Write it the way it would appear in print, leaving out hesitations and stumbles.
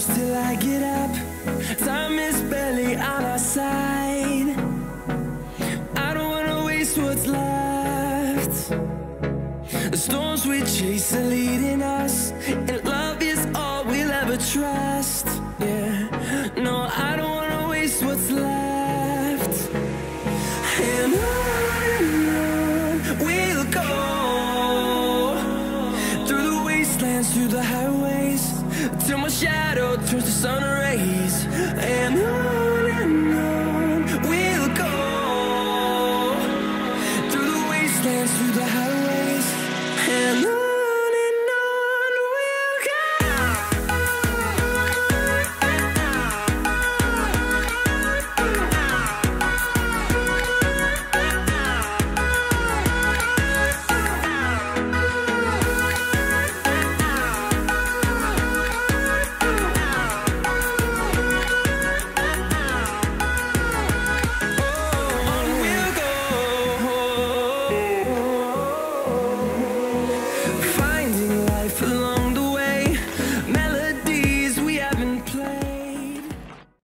close till I get up. Time is barely on our side. I don't wanna waste what's left. The storms we chase are leading us,